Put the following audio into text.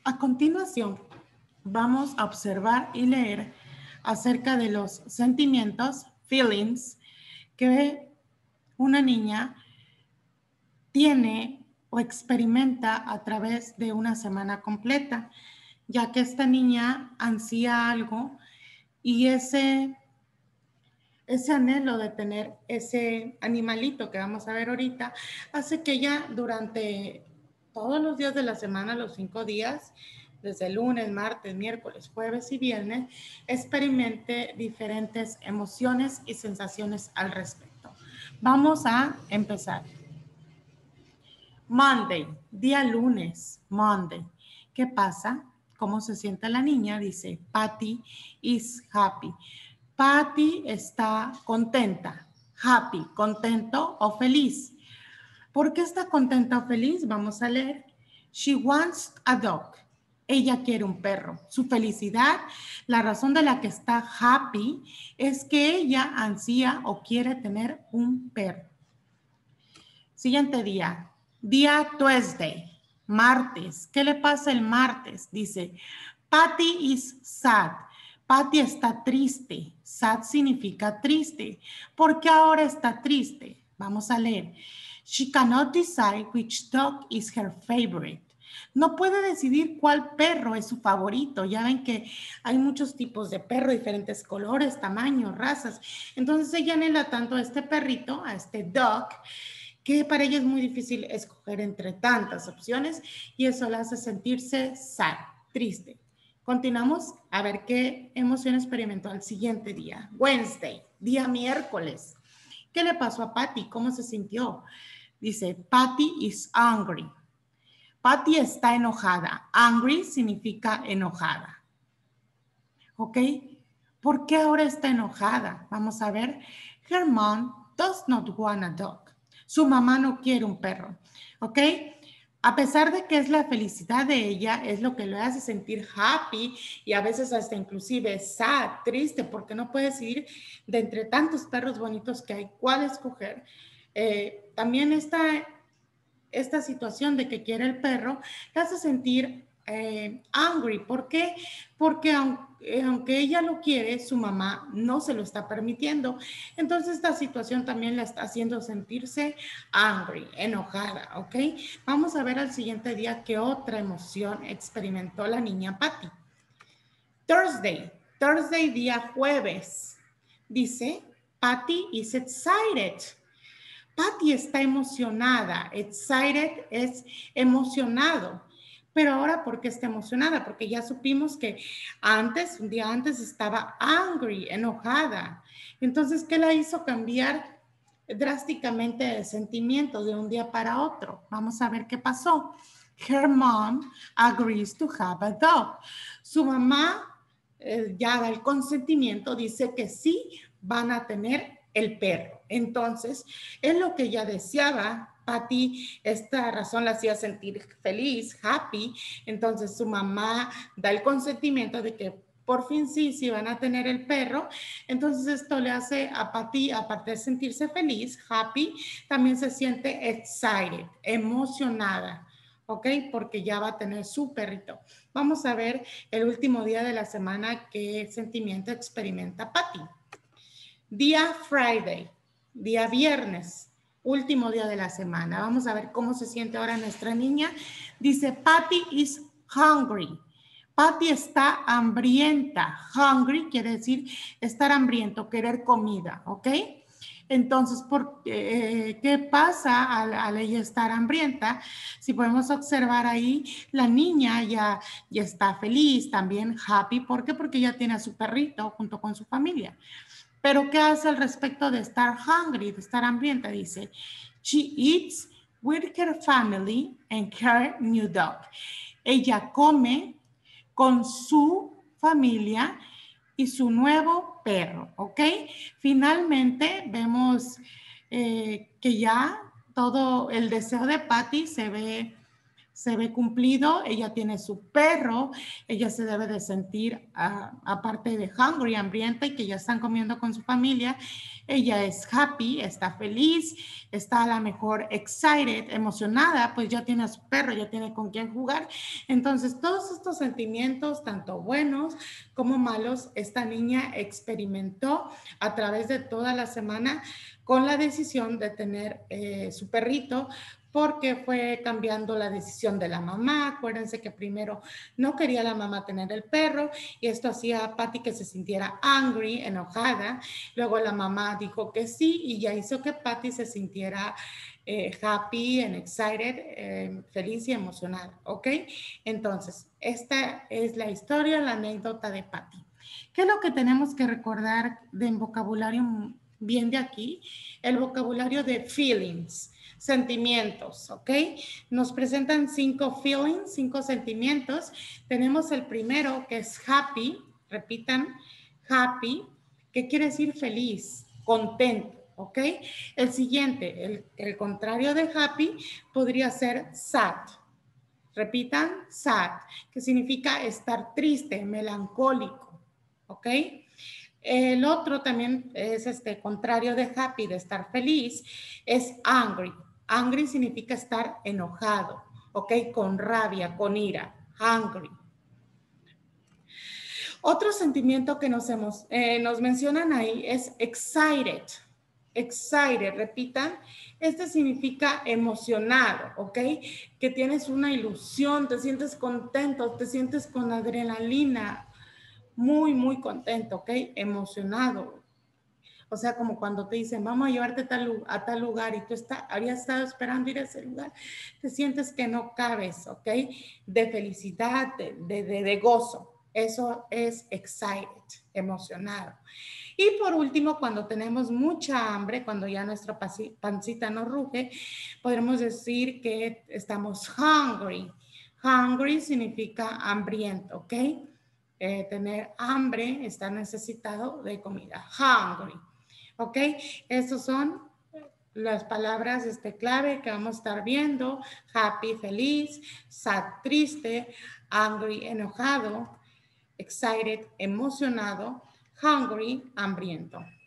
A continuación, vamos a observar y leer acerca de los sentimientos, feelings, que una niña tiene o experimenta a través de una semana completa, ya que esta niña ansía algo y ese anhelo de tener ese animalito que vamos a ver ahorita hace que ella durante todos los días de la semana, los 5 días, desde lunes, martes, miércoles, jueves y viernes, experimente diferentes emociones y sensaciones al respecto. Vamos a empezar. Monday, día lunes, Monday. ¿Qué pasa? ¿Cómo se siente la niña? Dice, Patty is happy. Patty está contenta, happy, contento o feliz. ¿Por qué está contenta o feliz? Vamos a leer. She wants a dog. Ella quiere un perro. Su felicidad, la razón de la que está happy es que ella ansía o quiere tener un perro. Siguiente día, día Tuesday, martes. ¿Qué le pasa el martes? Dice, Patty is sad. Patty está triste. Sad significa triste. ¿Por qué ahora está triste? Vamos a leer. She cannot decide which dog is her favorite. No puede decidir cuál perro es su favorito. Ya ven que hay muchos tipos de perro, diferentes colores, tamaños, razas. Entonces ella anhela tanto a este perrito, a este dog, que para ella es muy difícil escoger entre tantas opciones y eso la hace sentirse sad, triste. Continuamos a ver qué emoción experimentó al siguiente día. Wednesday, día miércoles. ¿Qué le pasó a Patty? ¿Cómo se sintió? Dice, Patty is angry. Patty está enojada. Angry significa enojada. ¿Ok? ¿Por qué ahora está enojada? Vamos a ver. Her mom does not want a dog. Su mamá no quiere un perro. ¿Ok? A pesar de que es la felicidad de ella, es lo que le hace sentir happy y a veces hasta inclusive sad, triste, porque no puede decidir de entre tantos perros bonitos que hay cuál escoger. También esta situación de que quiere el perro le hace sentir angry. ¿Por qué? Porque aunque ella lo quiere, su mamá no se lo está permitiendo. Entonces esta situación también la está haciendo sentirse angry, enojada, ¿ok? Vamos a ver al siguiente día qué otra emoción experimentó la niña Patty. Thursday, día jueves. Dice, Patty is excited. Patty está emocionada. Excited es emocionado. Pero ahora, ¿por qué está emocionada? Porque ya supimos que un día antes estaba angry, enojada. Entonces, ¿qué la hizo cambiar drásticamente de sentimiento de un día para otro? Vamos a ver qué pasó. Her mom agrees to have a dog. Su mamá ya da el consentimiento, dice que sí van a tener el perro. Entonces, es lo que ella deseaba. Patty, esta razón la hacía sentir feliz, happy. Entonces, su mamá da el consentimiento de que por fin sí van a tener el perro. Entonces, esto le hace a Patty, aparte de sentirse feliz, happy, también se siente excited, emocionada. ¿Ok? Porque ya va a tener su perrito. Vamos a ver el último día de la semana qué sentimiento experimenta Patty. Día Friday, día viernes, último día de la semana. Vamos a ver cómo se siente ahora nuestra niña. Dice, Patty is hungry. Patty está hambrienta. Hungry quiere decir estar hambriento, querer comida, ¿ok? Entonces, ¿qué pasa al ella estar hambrienta? Si podemos observar ahí, la niña ya está feliz, también happy. ¿Por qué? Porque ya tiene a su perrito junto con su familia. Pero ¿qué hace al respecto de estar hungry, de estar hambrienta? Dice, she eats with her family and her new dog. Ella come con su familia y su nuevo perro, ¿ok? Finalmente vemos que ya todo el deseo de Patty se ve se ve cumplido, ella tiene su perro, ella se debe de sentir aparte de hungry, hambrienta y que ya están comiendo con su familia, ella es happy, está feliz, está a lo mejor excited, emocionada, pues ya tiene a su perro, ya tiene con quién jugar. Entonces, todos estos sentimientos, tanto buenos como malos, esta niña experimentó a través de toda la semana con la decisión de tener su perrito, porque fue cambiando la decisión de la mamá. Acuérdense que primero no quería la mamá tener el perro y esto hacía a Patty que se sintiera angry, enojada. Luego la mamá dijo que sí y ya hizo que Patty se sintiera happy and excited, feliz y emocionada, ¿ok? Entonces, esta es la historia, la anécdota de Patty. ¿Qué es lo que tenemos que recordar de vocabulario bien de aquí? El vocabulario de feelings, sentimientos, ¿ok? Nos presentan 5 feelings, 5 sentimientos. Tenemos el primero que es happy, repitan, happy, que quiere decir feliz, contento, ¿ok? El siguiente, el contrario de happy, podría ser sad. Repitan, sad, que significa estar triste, melancólico, ¿ok? El otro también es contrario de happy, de estar feliz, es angry. Angry significa estar enojado, ¿ok? Con rabia, con ira, angry. Otro sentimiento que nos mencionan ahí es excited. Excited, repitan, este significa emocionado, ¿ok? Que tienes una ilusión, te sientes contento, te sientes con adrenalina, muy, muy contento, ¿ok? Emocionado. O sea, como cuando te dicen, vamos a llevarte a tal lugar y tú habías estado esperando ir a ese lugar, te sientes que no cabes, ¿ok? De felicidad, de gozo. Eso es excited, emocionado. Y por último, cuando tenemos mucha hambre, cuando ya nuestra pancita nos ruge, podremos decir que estamos hungry. Hungry significa hambriento, ¿ok? Tener hambre, estar necesitado de comida. Hungry. ¿Ok? Esas son las palabras clave que vamos a estar viendo. Happy, feliz. Sad, triste. Angry, enojado. Excited, emocionado. Hungry, hambriento.